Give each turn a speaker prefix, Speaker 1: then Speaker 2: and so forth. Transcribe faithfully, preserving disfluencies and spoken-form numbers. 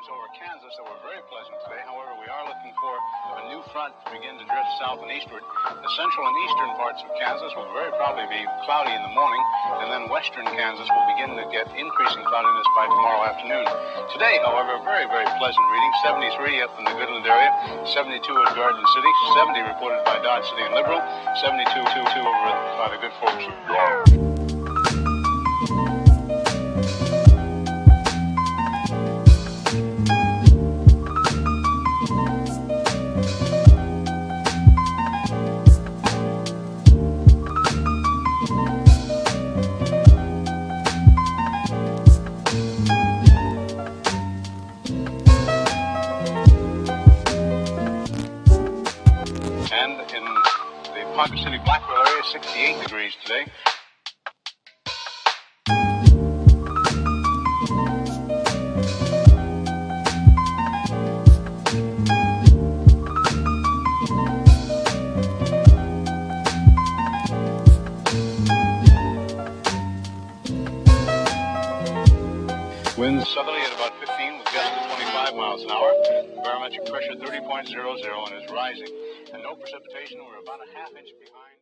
Speaker 1: conditions over Kansas that were very pleasant today. However, we are looking for a new front to begin to drift south and eastward. The central and eastern parts of Kansas will very probably be cloudy in the morning, and then western Kansas will begin to get increasing cloudiness by tomorrow afternoon. Today, however, very, very pleasant reading. seventy-three up in the Goodland area, seventy-two at Garden City, seventy reported by Dodge City and Liberal, seventy-two over by the good folks of Garden. And in the Ponca City Blackwell area, sixty-eight degrees today. Winds southerly at about fifteen with gusts of twenty-five miles an hour. Barometric pressure thirty point zero zero and is rising. And no precipitation. We're about a half inch behind.